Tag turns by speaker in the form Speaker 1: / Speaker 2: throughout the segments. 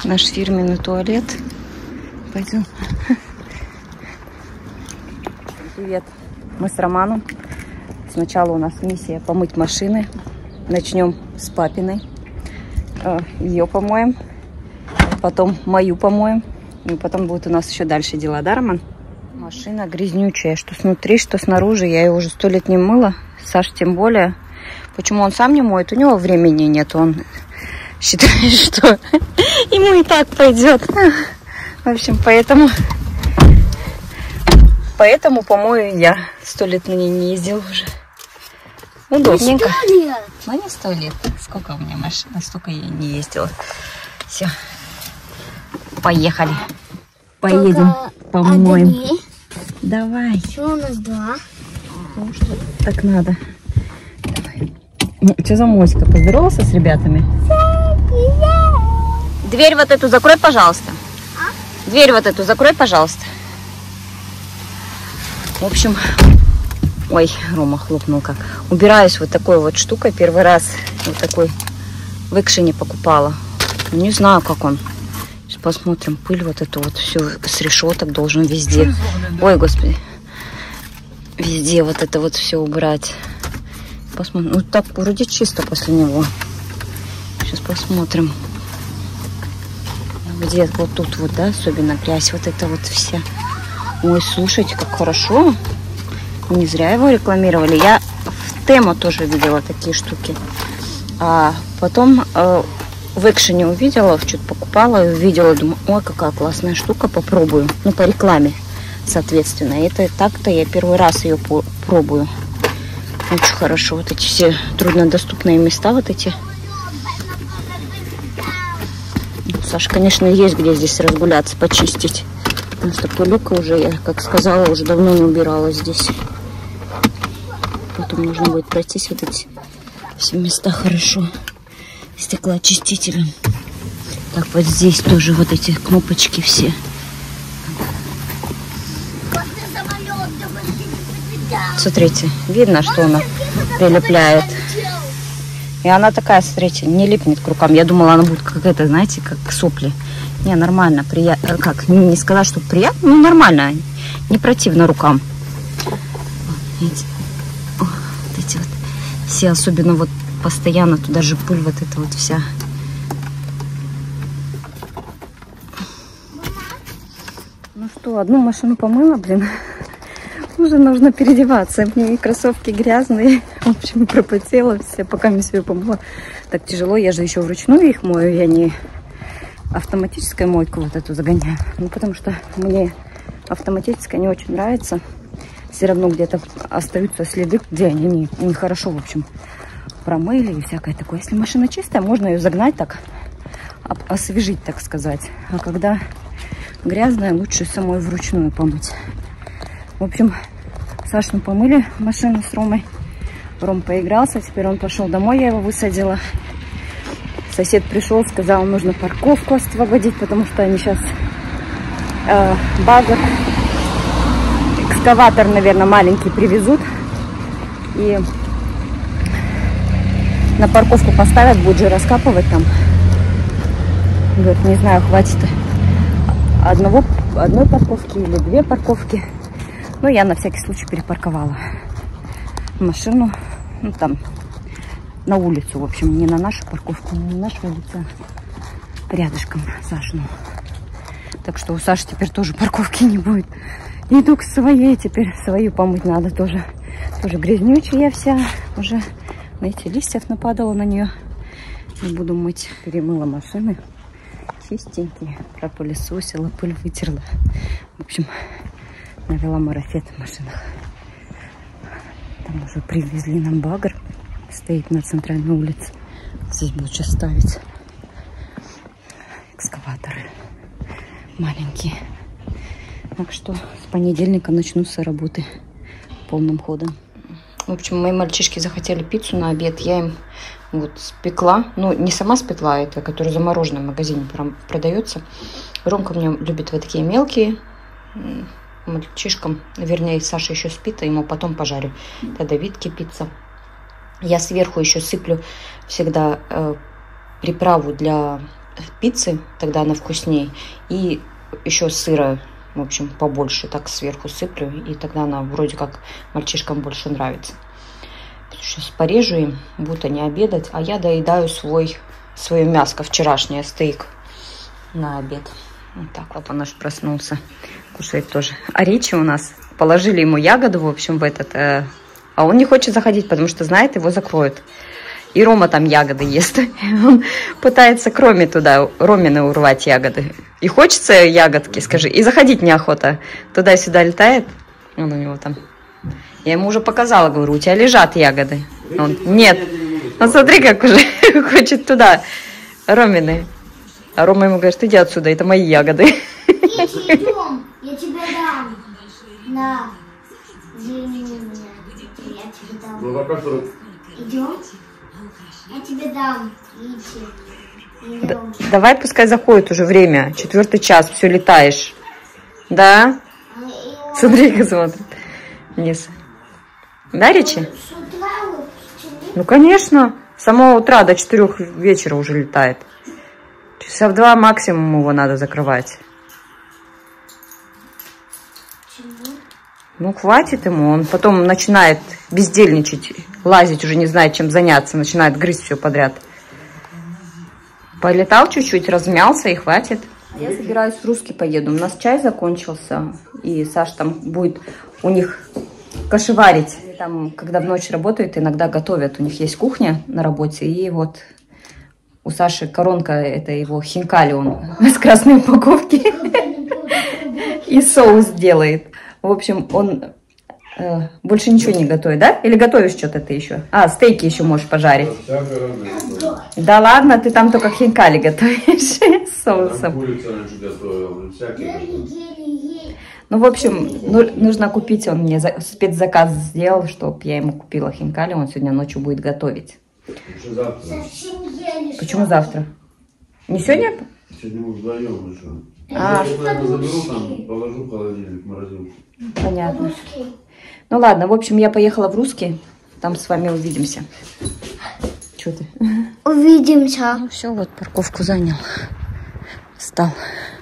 Speaker 1: наш фирменный туалет. Пойдем. Привет. Мы с Романом. Сначала у нас миссия помыть машины. Начнем с папиной. Ее помоем. Потом мою помоем. И потом будет у нас еще дальше дела, да, Роман? Машина грязнючая. Что снутри, что снаружи. Я ее уже 100 лет не мыла. Саш тем более. Почему он сам не моет? У него времени нет. Он считает, что ему и так пойдет. В общем, поэтому помою я. 100 лет на ней не ездил уже. Удобненько. Ну, не 100 лет. Сколько у меня машина, столько я не ездила. Все. Поехали. Поедем, помоем. Давай.
Speaker 2: Что у нас 2?
Speaker 1: Потому что так надо. Давай. Что за моська? Поздоровался с ребятами? Дверь вот эту закрой, пожалуйста. Дверь вот эту закрой, пожалуйста. В общем, ой, Рома хлопнул как. Убираюсь вот такой вот штукой. Первый раз вот такой в экшене покупала. Не знаю, как он. Сейчас посмотрим. Пыль вот эту вот всю с решеток должен везде. Ой, господи. Везде вот это вот все убрать. Посмотрим. Ну так вроде чисто после него. Сейчас посмотрим. Где вот тут вот, да, особенно грязь. Вот это вот вся. Ой, слушайте, как хорошо. Не зря его рекламировали. Я в Тему тоже видела такие штуки. А потом в экшене увидела, что-то покупала и увидела. Думаю, ой, какая классная штука, попробую. Ну, по рекламе, соответственно. Это так-то я первый раз ее пробую. Очень хорошо. Вот эти все труднодоступные места, вот эти. Саша, конечно, есть где здесь разгуляться, почистить. Потому что пылюка уже, я, как сказала, уже давно не убирала здесь. Потом нужно будет пройтись вот эти все места хорошо стеклоочистителем. Так, вот здесь тоже вот эти кнопочки все. Смотрите, видно, что она прилепляет. И она такая, смотрите, не липнет к рукам. Я думала, она будет какая-то, знаете, как сопли. Не, нормально, приятно. Как, не сказать, что приятно, ну нормально. Не противно рукам. Видите? О, вот эти вот все, особенно вот постоянно, туда же пыль вот эта вот вся. Ну что, одну машину помыла, блин. Уже нужно переодеваться. Мне кроссовки грязные. В общем, пропотела все, пока мне себе помыла. Так тяжело, я же еще вручную их мою. Я не автоматическая мойку вот эту загоняю. Ну, потому что мне автоматическая не очень нравится. Все равно где-то остаются следы, где они нехорошо, в общем, промыли и всякое такое. Если машина чистая, можно ее загнать так, освежить, так сказать. А когда грязная, лучше самой вручную помыть. В общем, Сашну помыли машину с Ромой. Ром поигрался, теперь он пошел домой, я его высадила. Сосед пришел, сказал, нужно парковку освободить, потому что они сейчас багер, экскаватор, наверное, маленький привезут. И на парковку поставят, будут же раскапывать там. Говорит, не знаю, хватит одной парковки или 2 парковки. Но я на всякий случай перепарковала машину, ну там, на улицу, в общем, не на нашу парковку, не на нашу улицу, рядышком Сашину. Так что у Саши теперь тоже парковки не будет. Иду к своей, теперь свою помыть надо тоже. Тоже грязнючая вся, уже, знаете, листьев нападало на нее. Не буду мыть. Перемыла машины, чистенькие, пропылесосила, пыль вытерла. В общем, навела марафет в машинах. Там уже привезли нам багр. Стоит на центральной улице. Здесь будут сейчас ставить экскаваторы маленькие. Так что с понедельника начнутся работы полным ходом. В общем, мои мальчишки захотели пиццу на обед. Я им вот спекла. Ну, не сама спекла, это которая замороженная в магазине продается. Ромка мне любит вот такие мелкие. Мальчишкам, вернее, Саша еще спит, а ему потом пожарю. Тогда Витке пицца. Я сверху еще сыплю всегда приправу для пиццы, тогда она вкуснее. И еще сыра, в общем, побольше. Так сверху сыплю. И тогда она вроде как мальчишкам больше нравится. Сейчас порежу им, будут они обедать. А я доедаю свое мяско, вчерашнее, стейк на обед. Вот так вот он аж проснулся. Кушает тоже. А Ричи у нас положили ему ягоду, в общем, в этот... А он не хочет заходить, потому что знает, его закроют. И Рома там ягоды ест. Он пытается к Роме туда, Ромины урвать ягоды. И хочется ягодки, скажи. И заходить неохота. Туда-сюда летает. Он у него там. Я ему уже показала, говорю, у тебя лежат ягоды. Он, нет. Он смотри, как уже хочет туда. Ромины. А Рома ему говорит, иди отсюда, это мои ягоды.
Speaker 2: Идем, я тебе дам. На. Извини меня. Я тебе дам. Идем? Я тебе дам. Идем.
Speaker 1: Давай, пускай заходит уже время. 4 час, все летаешь. Да? Смотри, как смотрит. Вниз. Да, Ричи? Ну, конечно. С самого утра до 4 вечера уже летает. Часа в 2 максимум его надо закрывать. Ну, хватит ему. Он потом начинает бездельничать, лазить, уже не знает, чем заняться. Начинает грызть все подряд. Полетал чуть-чуть, размялся и хватит. Я собираюсь в Русский поеду. У нас чай закончился. И Саша там будет у них кашеварить. Там, когда в ночь работают, иногда готовят. У них есть кухня на работе. И вот у Саши коронка, это его хинкали, он с красной упаковки. И соус делает. В общем, он больше ничего не готовит, да? Или готовишь что-то ты еще? А, стейки еще можешь пожарить. Да ладно, ты там только хинкали готовишь с соусом. Ну, в общем, нужно купить, он мне спецзаказ сделал, чтобы я ему купила хинкали, он сегодня ночью будет готовить. Почему завтра? Не сегодня?
Speaker 3: Сегодня мы вдвоем еще.
Speaker 1: А.
Speaker 3: Я, наверное, заберу там, положу в холодильник, в морозилку.
Speaker 1: Понятно. Ну ладно, в общем, я поехала в Русский. Там с вами увидимся. Что ты?
Speaker 2: Увидимся.
Speaker 1: Ну все, вот парковку занял. Встал.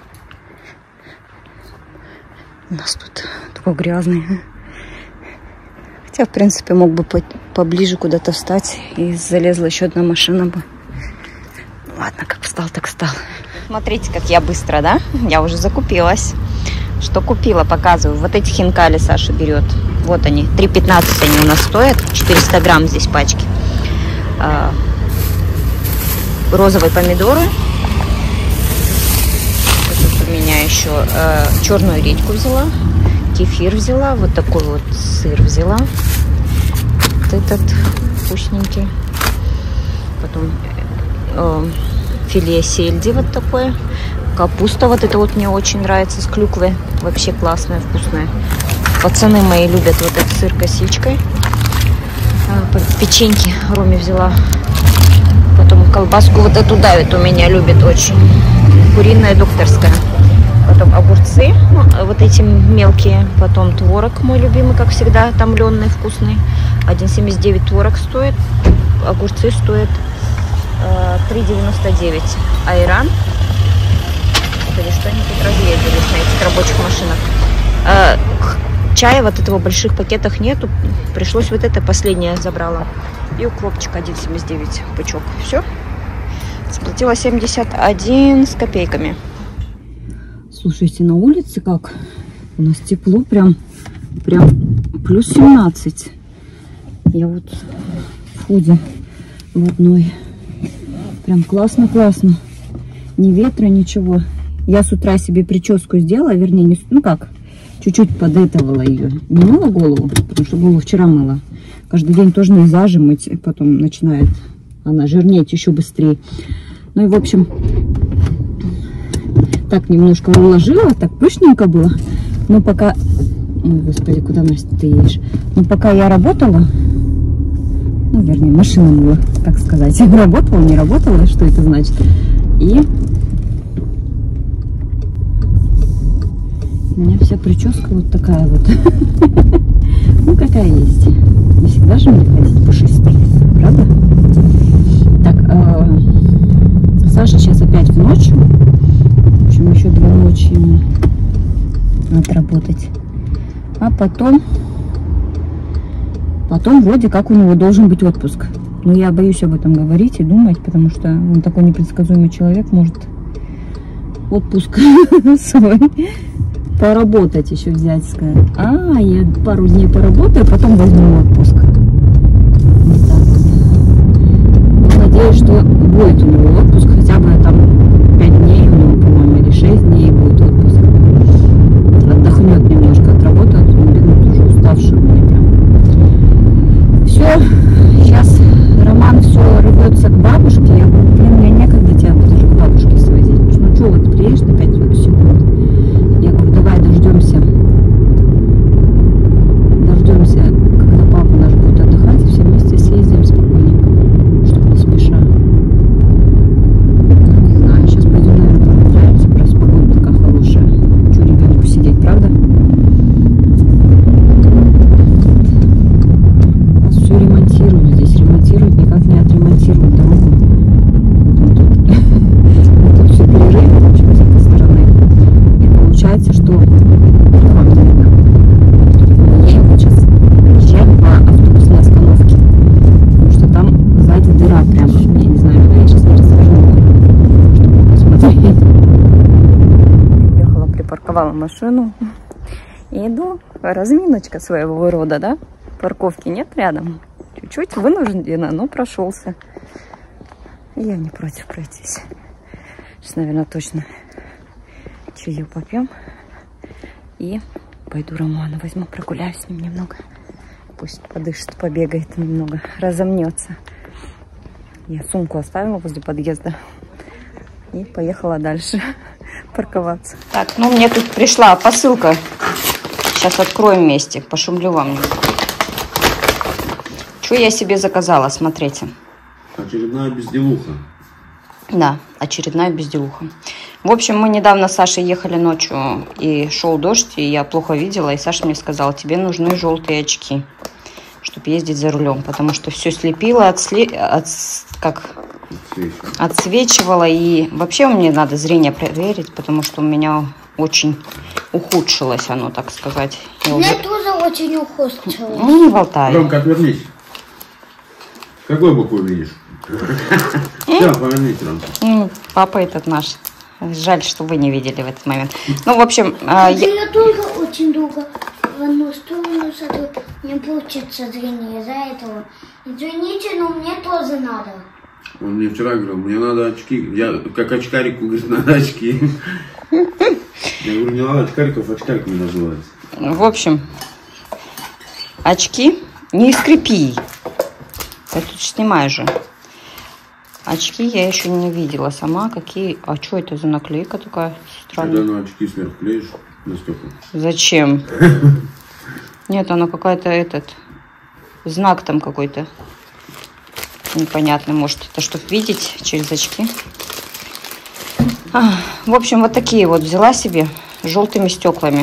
Speaker 1: У нас тут такой грязный. Хотя, в принципе, мог бы поближе куда-то встать. И залезла еще одна машина бы. Ладно, как встал, так встал. Смотрите, как я быстро, да? Я уже закупилась. Что купила, показываю. Вот эти хинкали Саша берет. Вот они. 3,15 они у нас стоят. 400 грамм здесь пачки. Розовые помидоры. Тут у меня еще черную редьку взяла. Кефир взяла. Вот такой вот сыр взяла. Вот этот вкусненький. Потом филе сельди вот такое. Капуста вот это вот мне очень нравится с клюквой. Вообще классная, вкусная. Пацаны мои любят вот этот сыр косичкой. Печеньки Роме взяла. Потом колбаску вот эту давит у меня, любит очень. Куриная докторская. Потом огурцы, вот эти мелкие. Потом творог мой любимый, как всегда, томленый, вкусный. 1,79 творог стоит. Огурцы стоят 3,99. Айран. Кстати, что они тут разъездились на этих рабочих машинах. Чая вот этого в больших пакетах нету. Пришлось вот это последнее забрала. И укропчик 1,79 пучок. Все. Сплатила 71 с копейками. Слушайте, на улице как? У нас тепло прям плюс 17. Я вот в худи в одной. Прям классно-классно. Ни ветра, ничего. Я с утра себе прическу сделала, вернее, не, ну как, чуть-чуть подэтовала ее. Не мыла голову, потому что голову вчера мыла. Каждый день тоже нельзя же мыть, потом начинает она жирнеть еще быстрее. Ну и в общем, так немножко уложила, так пышненько было. Но пока, ой, господи, куда, Настя, ты едешь? Но пока я работала, ну, вернее, машина мыла, так сказать. Работала, не работала, что это значит. И у меня вся прическа вот такая вот. Ну, какая есть. Не всегда же мне ходить пушистой, правда? Так, Саша сейчас опять в ночь потом вроде как у него должен быть отпуск. Но я боюсь об этом говорить и думать, потому что он такой непредсказуемый человек, может отпуск свой поработать еще взять, сказать. Я пару дней поработаю, потом возьму отпуск. Вот так вот. Надеюсь, что будет у него отпуск, хотя бы там 5 дней у него, по-моему, или 6 дней будет отпуск. Отдохнет немножко от работы, а то он бедный, уже уставший у меня прям. Все, сейчас Роман все рвется к бабушке. Я говорю, блин, мне некогда тебя даже к бабушке свозить. Ну что, вот приедешь на 5 секунд? Я говорю, давай дождемся, когда папа наш будет отдыхать, и все вместе съездим спокойненько, чтобы не спеша. Не знаю, сейчас пойдем, наверное, прогуляемся, просто погода такая хорошая. Что ребенку сидеть, правда? Нас все ремонтируют здесь, никак не отремонтируют дорогу. Тут все перерыв очень с этой стороны. И получается, что вам не видно. Я вот сейчас приезжаю по автобусной остановке, потому что там сзади дыра прям, я не знаю, я сейчас не расскажу, чтобы посмотреть. Ехала, припарковала машину и иду. Разминочка своего рода, да? Парковки нет рядом. Чуть-чуть вынуждена, но прошелся. Я не против пройтись. Сейчас, наверное, точно чаю попьем. И пойду Романа возьму, прогуляюсь с ним немного. Пусть подышит, побегает немного, разомнется. Я сумку оставила возле подъезда и поехала дальше парковаться. Так, ну мне тут пришла посылка. Сейчас откроем вместе, пошумлю вам. Что я себе заказала, смотрите.
Speaker 3: Очередная безделуха.
Speaker 1: Да, очередная безделуха. В общем, мы недавно с Сашей ехали ночью, и шел дождь, и я плохо видела, и Саша мне сказала, тебе нужны желтые очки, чтобы ездить за рулем, потому что все слепило, отсвечивало, и вообще мне надо зрение проверить, потому что у меня очень ухудшилось оно, так сказать.
Speaker 2: Мне тоже очень ухудшилось.
Speaker 1: Ну, не болтай.
Speaker 3: Ромка, отвернись. Какой букву видишь? Все, поверните, Ромка.
Speaker 1: Папа этот наш. Жаль, что вы не видели в этот момент. Ну, в общем...
Speaker 2: Я тоже очень долго в одну сторону смотрю. Не получится зрение из-за этого. Извините, но мне тоже надо.
Speaker 3: Он мне вчера говорил, мне надо очки. Я как очкарику, говорит, надо очки. Я говорю, не надо очкариков, очкариками называется.
Speaker 1: В общем, очки не скрипи. Я тут снимаю же. Очки я еще не видела сама. Какие... А что это за наклейка такая странная?
Speaker 3: Когда на очки сверху клеишь на стекло.
Speaker 1: Зачем? Нет, она какая-то знак там какой-то непонятный. Может, это чтобы видеть через очки. В общем, вот такие вот взяла себе с желтыми стеклами.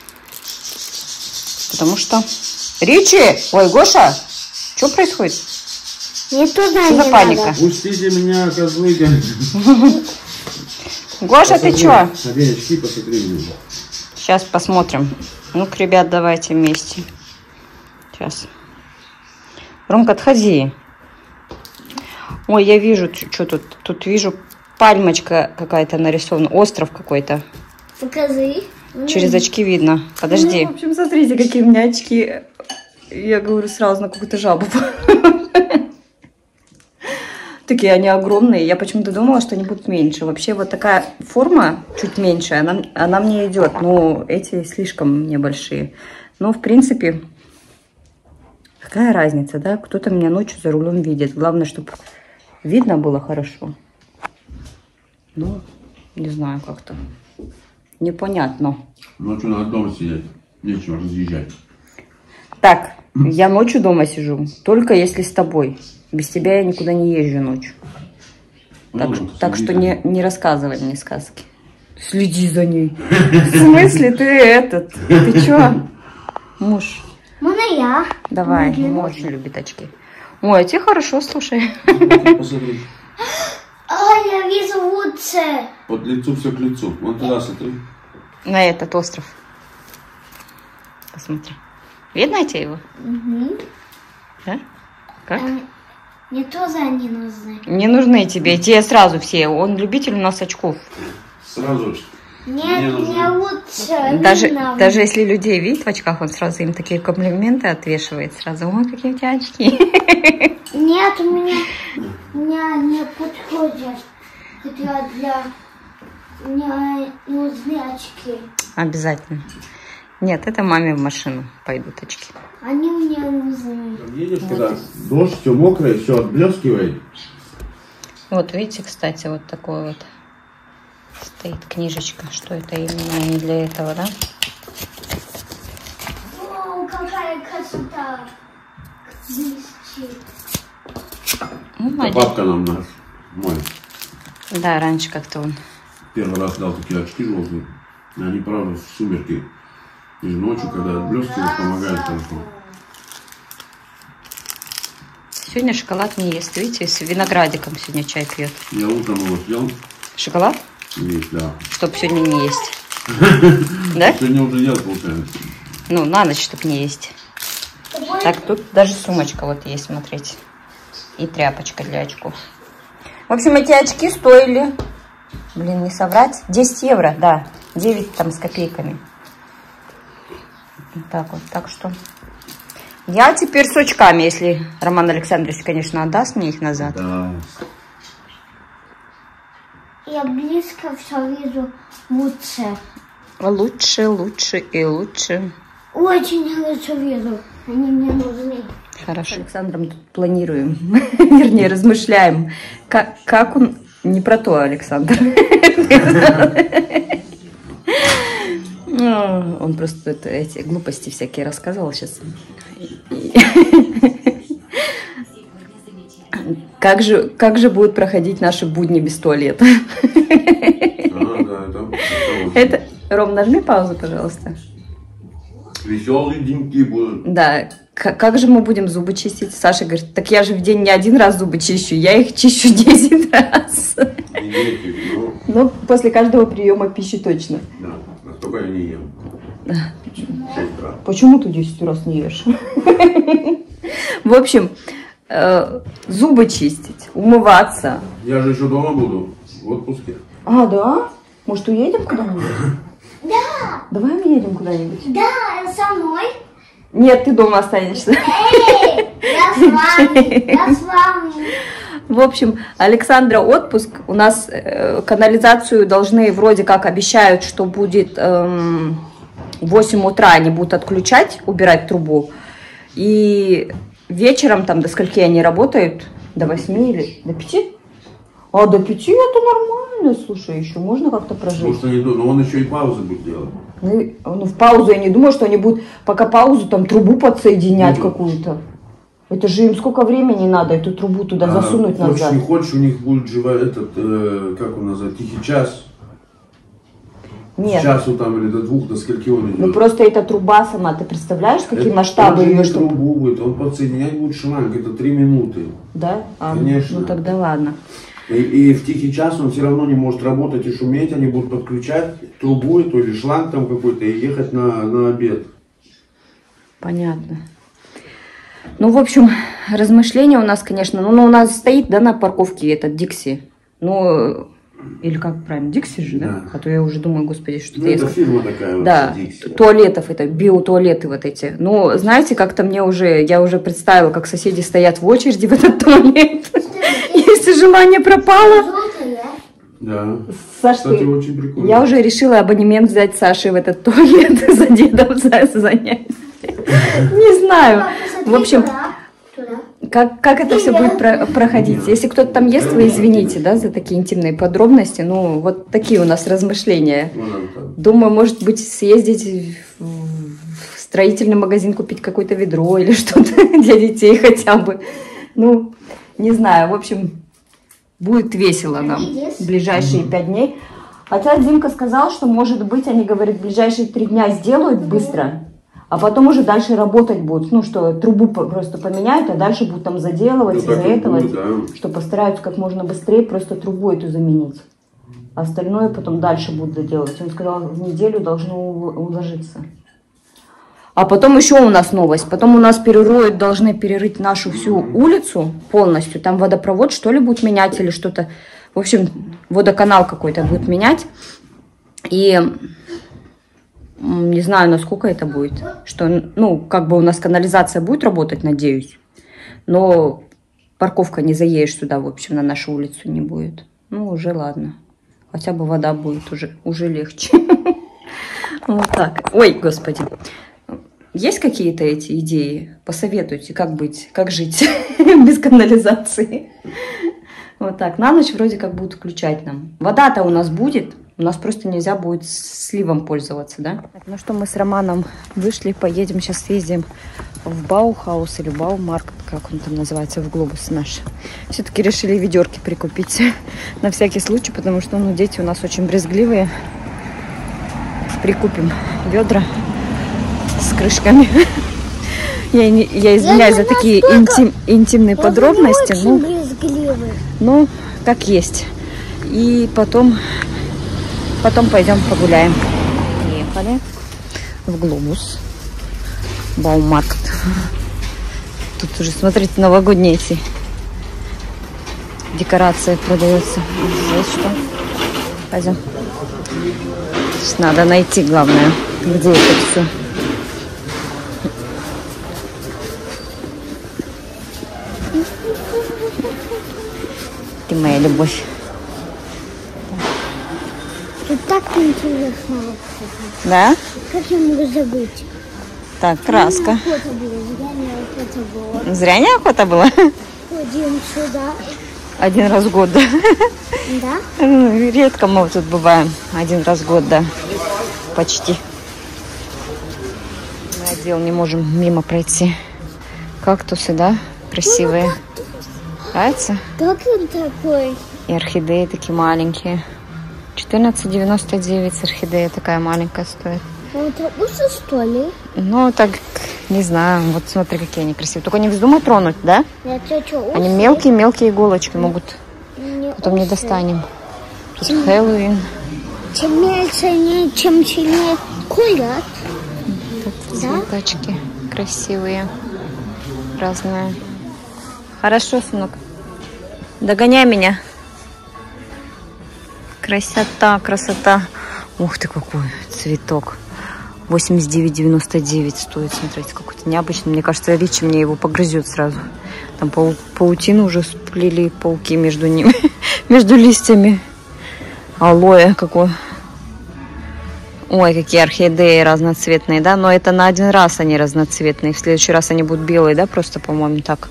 Speaker 1: Потому что... Ричи! Ой, Гоша! Что происходит?
Speaker 2: Мне тоже
Speaker 1: Что за паника?
Speaker 3: Пустите меня, козлы.
Speaker 1: Гоша, ты что?
Speaker 3: Надень очки, посмотри меня.
Speaker 1: Сейчас посмотрим. Ну-ка, ребят, давайте вместе. Сейчас. Ромка, отходи. Ой, я вижу, что тут. Тут вижу пальмочка какая-то нарисована. Остров какой-то.
Speaker 2: Покажи.
Speaker 1: Через очки видно. Подожди.
Speaker 4: Ну, в общем, смотрите, какие у меня очки. Я говорю сразу на какую-то жабу. Такие они огромные. Я почему-то думала, что они будут меньше. Вообще вот такая форма, чуть меньше, она мне идет. Но эти слишком небольшие. Но, в принципе, какая разница, да? Кто-то меня ночью за рулем видит. Главное, чтобы видно было хорошо. Ну, не знаю, как-то непонятно.
Speaker 3: Ночью надо дома сидеть. Нечего разъезжать.
Speaker 1: Так, я ночью дома сижу. Только если с тобой. Без тебя я никуда не езжу ночью. Так что не рассказывай мне сказки. Следи за ней. В смысле ты чё? Муж.
Speaker 2: Можно я?
Speaker 1: Давай, он очень любит очки. Ой, а тебе хорошо, слушай.
Speaker 3: Посмотри.
Speaker 2: Я вижу лучше.
Speaker 3: Под лицу все к лицу. Вон туда смотри.
Speaker 1: На этот остров.
Speaker 4: Посмотри. Видно тебе его?
Speaker 2: Угу.
Speaker 4: Да? Как?
Speaker 2: Мне тоже они нужны.
Speaker 4: Не нужны тебе. Тебе сразу все. Он любитель у нас очков.
Speaker 3: Сразу.
Speaker 2: Нет, мне лучше.
Speaker 4: Даже если людей видит в очках, он сразу им такие комплименты отвешивает. Сразу, ой, какие у тебя очки.
Speaker 2: Нет, у меня не подходят. Хотя мне нужны очки.
Speaker 4: Обязательно. Нет, это маме в машину пойдут очки.
Speaker 2: Они мне нужны.
Speaker 3: Едешь, когда дождь, все мокрое, все отблескивает.
Speaker 4: Вот видите, кстати, вот такой вот стоит книжечка, что это именно не для этого, да?
Speaker 2: О, какая красота. Блестит.
Speaker 4: Молодец.
Speaker 3: Бабка нам наш, мой,
Speaker 4: Да, раньше как-то он.
Speaker 3: первый раз дал такие очки желтые. Они, правда, в сумерки. И ночью, когда отблескивают, помогают хорошо.
Speaker 4: Сегодня шоколад не ест, видите, с виноградиком сегодня чай пьет.
Speaker 3: Я утром его съел.
Speaker 4: Шоколад?
Speaker 3: Есть, да.
Speaker 4: Чтоб сегодня не есть. Да?
Speaker 3: Сегодня уже ел, получается.
Speaker 4: Ну, на ночь, чтоб не есть. Так, тут даже сумочка вот есть, смотрите. И тряпочка для очков. В общем, эти очки стоили, блин, не соврать, 10 евро, да. 9 там с копейками. Вот так вот, так что... Я теперь с очками, если Роман Александрович, конечно, отдаст мне их назад.
Speaker 3: Да.
Speaker 2: Я близко все вижу лучше.
Speaker 4: Лучше, лучше и лучше.
Speaker 2: Очень хорошо вижу. Они мне нужны.
Speaker 4: Хорошо. С Александром тут планируем, вернее, размышляем, как он... Не про то, Александр. Он просто эти глупости всякие рассказывал сейчас. Как же будут проходить наши будни без туалета? Это... Ром, нажми паузу, пожалуйста.
Speaker 3: Веселые деньги будут.
Speaker 4: Да. Как же мы будем зубы чистить? Саша говорит, так я же в день не один раз зубы чищу, я их чищу 10 раз. Ну, после каждого приема пищи точно.
Speaker 3: Да, настолько я не ем.
Speaker 4: Почему ты 10 раз не ешь? В общем, зубы чистить, умываться.
Speaker 3: Я же еще дома буду, в отпуске.
Speaker 4: А, да? Может, уедем куда-нибудь?
Speaker 2: Да,
Speaker 4: Давай уедем куда-нибудь.
Speaker 2: да, со мной.
Speaker 4: Нет, ты дома останешься.
Speaker 2: Эй, я с вами, я с вами.
Speaker 4: В общем, Александра отпуск. У нас канализацию должны, вроде как обещают, что будет в 8 утра они будут отключать, убирать трубу. И вечером, там, до скольки они работают? До 8 или до 5? А до 5 это нормально, слушай, еще можно как-то прожить.
Speaker 3: Может, они, но он еще и паузы будет делать.
Speaker 4: Ну, в паузу я не думаю, что они будут, пока паузу, там, трубу подсоединять какую-то. Это же им сколько времени надо, эту трубу туда засунуть назад.
Speaker 3: Хочешь, не хочешь, у них будет живой этот, как он называет, тихий час.
Speaker 4: Нет.
Speaker 3: С часу там или до 2, до скольки он идет.
Speaker 4: Ну, просто эта труба сама, ты представляешь, какие масштабы ее,
Speaker 3: что... трубу будет, он подсоединять будет шланг, это 3 минуты.
Speaker 4: Да?
Speaker 3: Конечно.
Speaker 4: Ну, тогда ладно.
Speaker 3: И в тихий час он все равно не может работать и шуметь, они будут подключать трубу эту или шланг там какой-то и ехать на обед.
Speaker 4: Понятно. Ну, в общем, размышления у нас, конечно, ну, у нас стоит, да, на парковке этот Дикси. Ну, или как правильно, Дикси же, да? А то я уже думаю, господи, что-то
Speaker 3: это фирма такая,
Speaker 4: да,
Speaker 3: Дикси.
Speaker 4: Туалетов, это биотуалеты вот эти. Ну, знаете, как-то мне уже, я уже представила, как соседи стоят в очереди в этот туалет. Если желание пропало.
Speaker 3: Да.
Speaker 4: Саш,
Speaker 3: кстати, очень прикольно.
Speaker 4: Я уже решила абонемент взять Саше в этот туалет за дедом занять. Не знаю. В общем, как это все будет проходить? Если кто-то там ест, вы извините, да, за такие интимные подробности. Ну, вот такие у нас размышления. Думаю, может быть, съездить в строительный магазин, купить какое-то ведро или что-то для детей хотя бы. Ну, не знаю, в общем, будет весело нам в ближайшие 5 дней. Хотя Димка сказал, что, может быть, они, говорят, в ближайшие 3 дня сделают быстро, а потом уже дальше работать будут. Ну, что трубу просто поменяют, а дальше будут там заделывать,
Speaker 3: Ну,
Speaker 4: изолировать,
Speaker 3: да.
Speaker 4: что постараются как можно быстрее просто трубу эту заменить. А остальное потом дальше будут заделывать. Он сказал, в неделю должно уложиться. А потом еще у нас новость. Потом у нас должны перерыть нашу всю улицу полностью. Там водопровод, что ли, будут менять или что-то. В общем, водоканал какой-то будет менять. И не знаю, насколько это будет. Что, ну, как бы у нас канализация будет работать, надеюсь. Но парковка не заедешь сюда, в общем, на нашу улицу не будет. Ну, уже ладно. Хотя бы вода будет уже легче. Вот так. Ой, господи. Есть какие-то эти идеи? Посоветуйте, как быть, как жить без канализации. Вот так. На ночь вроде как будут включать нам. Вода-то у нас будет. У нас просто нельзя будет сливом пользоваться, да? Так, ну что, мы с Романом вышли, поедем, сейчас съездим в Баухаус или Баумаркт, как он там называется, в Глобус наш. Все-таки решили ведерки прикупить на всякий случай, потому что, ну, дети у нас очень брезгливые. Прикупим ведра с крышками. Я извиняюсь за такие интимные подробности. Ну, как есть. И потом пойдем погуляем. Приехали в Глобус. Баумаркт. Тут уже, смотрите, новогодние эти декорации продаются. Здесь что? Пойдем. Сейчас надо найти, главное, где это все. Ты моя любовь.
Speaker 2: Тут так интересно.
Speaker 4: Да?
Speaker 2: Как я могу забыть?
Speaker 4: Так, краска.
Speaker 2: Зря неохота
Speaker 4: Зря неохота
Speaker 2: была.
Speaker 4: было?
Speaker 2: Ходим сюда.
Speaker 4: Один раз в год, да?
Speaker 2: Да?
Speaker 4: Редко мы тут бываем. Один раз в год, да. Почти. Мы отдел не можем мимо пройти. Кактусы, да? Красивые. Нравится?
Speaker 2: Как он такой?
Speaker 4: И орхидеи такие маленькие. 14,99 орхидея такая маленькая стоит.
Speaker 2: Это усы, что ли?
Speaker 4: Ну, так, не знаю. Вот смотри, какие они красивые. Только не вздумай тронуть, да?
Speaker 2: Это что, усы?
Speaker 4: Они мелкие-мелкие иголочки могут.
Speaker 2: Не
Speaker 4: Потом не
Speaker 2: усы.
Speaker 4: достанем. Тут Хэллоуин.
Speaker 2: Чем меньше, чем сильнее курят.
Speaker 4: Тут цветочки красивые. Разные. Хорошо, сынок. Догоняй меня. Красота, красота. Ух ты, какой цветок. 89,99 стоит. Смотрите, какой-то необычный. Мне кажется, Ричи мне его погрызет сразу. Там паутину уже сплели пауки между ними. Между листьями. Алоэ какой. Ой, какие орхидеи разноцветные, да? Но это на один раз они разноцветные. В следующий раз они будут белые, да? Просто, по-моему, так.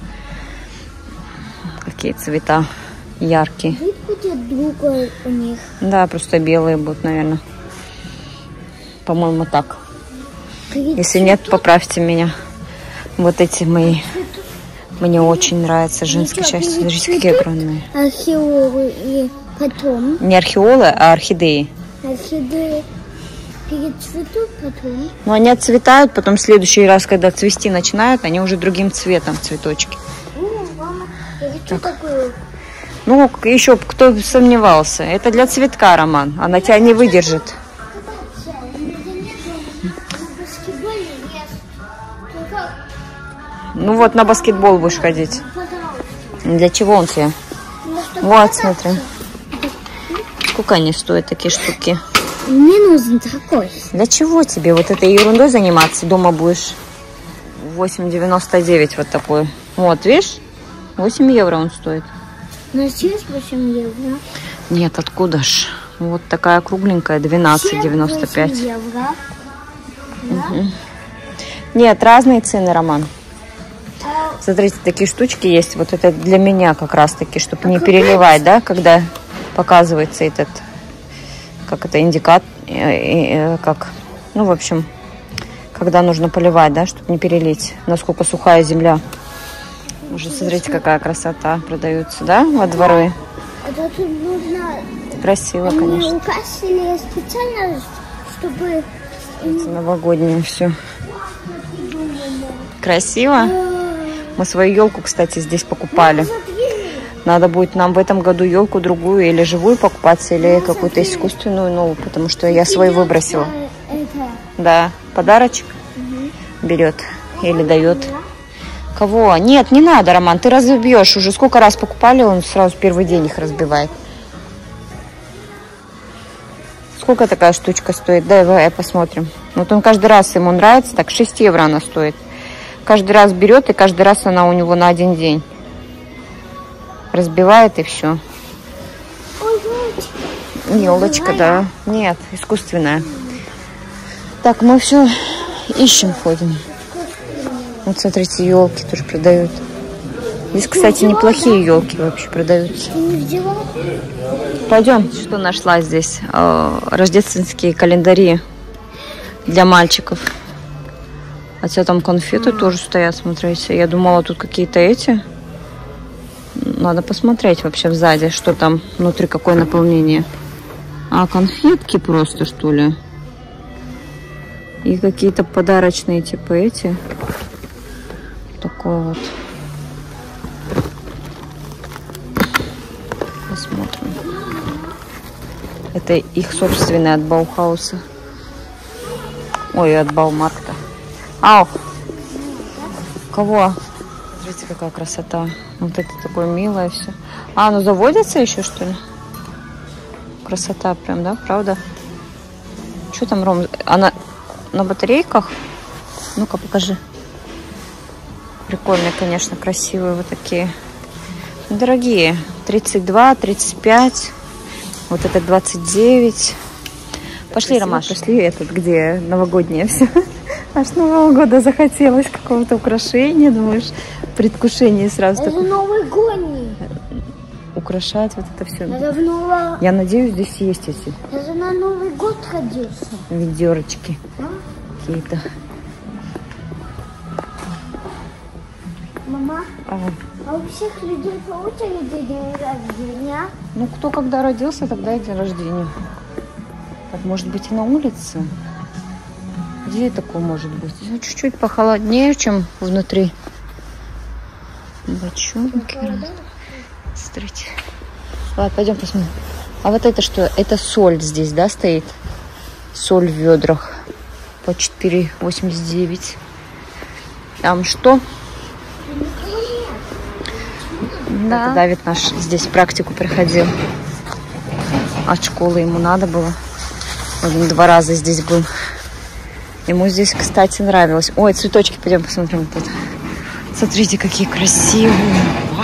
Speaker 4: Какие цвета яркие.
Speaker 2: Вид будет другой у них.
Speaker 4: Да, просто белые будут, наверное. По-моему, так. Если нет, поправьте меня. Вот эти мои. Мне очень нравятся женские части. Смотрите, какие огромные.
Speaker 2: Археолы и потом.
Speaker 4: Не археолы, а орхидеи.
Speaker 2: Орхидеи перецветут потом.
Speaker 4: Но они отцветают, потом в следующий раз, когда цвести начинают, они уже другим цветом цветочки.
Speaker 2: Мама, это что такое?
Speaker 4: Ну, еще кто сомневался. Это для цветка, Роман. Она тебя не выдержит. Ну вот, на баскетбол будешь ходить. Для чего он тебе? Вот, смотри. Сколько они стоят, такие штуки?
Speaker 2: Мне нужен такой.
Speaker 4: Для чего тебе вот этой ерундой заниматься? Дома будешь 8,99 вот такой. Вот, видишь? 8 евро он стоит.
Speaker 2: На здесь 8 евро.
Speaker 4: Нет, откуда ж? Вот такая кругленькая, 12,95.
Speaker 2: 8 евро. Да?
Speaker 4: Нет, разные цены, Роман. Смотрите, такие штучки есть. Вот это для меня как раз таки, чтобы не переливать, да, когда показывается этот, как это, индикатор, как, ну, в общем, когда нужно поливать, да, чтобы не перелить, насколько сухая земля. Уже смотрите, какая красота продаются, да, во дворы.
Speaker 2: Это тут нужно...
Speaker 4: Красиво,
Speaker 2: Они
Speaker 4: конечно.
Speaker 2: украсили специально, чтобы...
Speaker 4: Новогоднее все. Красиво. Мы свою елку, кстати, здесь покупали. Надо будет нам в этом году елку другую или живую покупать, или какую-то искусственную, ну, потому что я свою выбросила.
Speaker 2: Это...
Speaker 4: Да, подарочек. берет или дает. Кого? Нет, не надо, Роман, ты разбьешь. Уже сколько раз покупали, он сразу первый день их разбивает. Сколько такая штучка стоит? Давай посмотрим. Вот он каждый раз, ему нравится, так 6 евро она стоит. Каждый раз берет, и каждый раз она у него на один день. Разбивает и все. Елочка, да. Нет, искусственная. Так, мы все ищем, ходим. Вот смотрите, елки тоже продают. Здесь, кстати, неплохие елки вообще продаются. Пойдем. Что нашла здесь? Рождественские календари для мальчиков. Хотя там конфеты тоже стоят, смотрите. Я думала, тут какие-то эти. Надо посмотреть вообще сзади, что там внутри, какое наполнение. А, конфетки просто, что ли? И какие-то подарочные, типа эти. Такой вот. Посмотрим. Это их собственные от Баухауса. Ой, от Баумаркта. Ау! Кого? Смотрите, какая красота. Вот это такое милое все. А, оно заводится еще, что ли? Красота прям, да? Правда? Что там, Ром? Она на батарейках? Ну-ка, покажи. Прикольные, конечно, красивые вот такие. Дорогие. 32, 35. Вот это 29. Пошли, Ромаш. Пошли этот, где новогоднее все. Аж Нового года захотелось какого-то украшения, думаешь, предвкушение сразу.
Speaker 2: Это
Speaker 4: такое.
Speaker 2: Новый год.
Speaker 4: Украшать вот это все.
Speaker 2: Это
Speaker 4: Я надеюсь, здесь есть эти
Speaker 2: Это на Новый год родился.
Speaker 4: ведерочки какие-то.
Speaker 2: Мама,
Speaker 4: А,
Speaker 2: а у всех людей по очереди день рождения?
Speaker 4: ну, кто когда родился, тогда и день рождения. Так, может быть, и на улице? Где такое может быть? Ну, чуть-чуть похолоднее, чем внутри. Бочонки. Смотрите. Ладно, пойдем посмотрим. А вот это что? Это соль здесь, да, стоит? Соль в ведрах. По 4,89. Там что? Да. Это Давид наш здесь практику проходил. От школы ему надо было. Он 2 раза здесь был. Ему здесь, кстати, нравилось. Ой, цветочки, пойдем посмотрим. Вот это. Смотрите, какие красивые. Вау.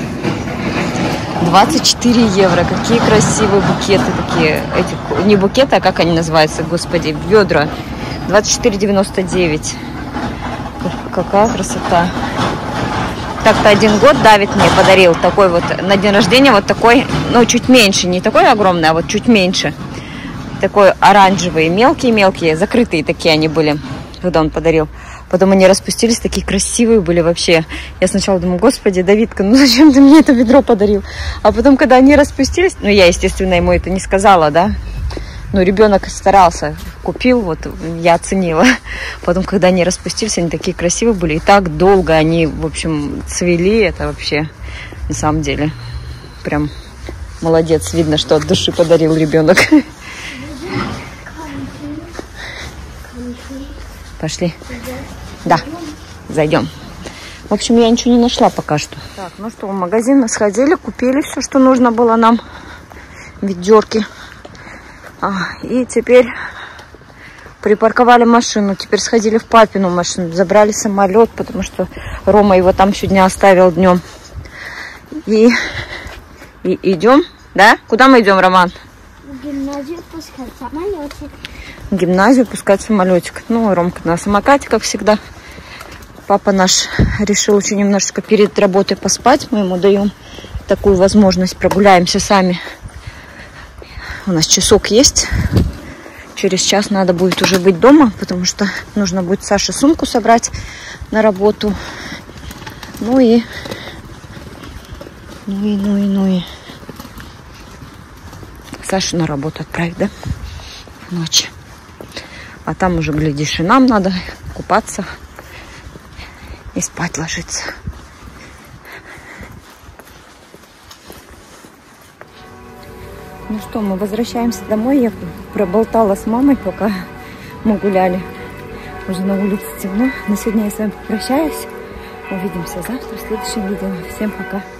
Speaker 4: 24 евро. Какие красивые букеты такие. Эти, не букеты, а как они называются, господи, ведра. 24,99. Какая красота. Так-то 1 год Давид мне подарил такой вот на день рождения, вот такой, ну, чуть меньше, не такой огромный, а вот чуть меньше. Такой оранжевый, мелкие-мелкие, закрытые такие они были, когда он подарил. Потом они распустились, такие красивые были вообще. Я сначала думаю, господи, Давидка, ну зачем ты мне это ведро подарил? А потом, когда они распустились, ну, я, естественно, ему это не сказала, да. Ну, ребенок старался, купил, вот, я оценила. Потом, когда они распустились, они такие красивые были. И так долго они, в общем, цвели. Это вообще, на самом деле, прям молодец. Видно, что от души подарил ребенок. Пошли. Да, зайдем. В общем, я ничего не нашла пока что. Так, ну что, в магазин мы сходили, купили все, что нужно было нам. Ведерки. И теперь припарковали машину. Теперь сходили в папину машину. Забрали самолет, потому что Рома его там сегодня оставил днем. И идем, да? Куда мы идем, Роман?
Speaker 2: В гимназию пускать самолетик.
Speaker 4: В гимназию пускать самолетик. Ну, Ромка на самокате, как всегда. Папа наш решил еще немножечко перед работой поспать. Мы ему даем такую возможность. Прогуляемся сами. У нас часок есть. Через час надо будет уже быть дома, потому что нужно будет Саше сумку собрать на работу. Ну и Сашу на работу отправить, да? Ночь. А там уже, глядишь, и нам надо купаться и спать ложиться. Ну что, мы возвращаемся домой. Я проболтала с мамой, пока мы гуляли.
Speaker 1: Уже на улице темно. На сегодня я с вами попрощаюсь. Увидимся завтра в следующем видео. Всем пока.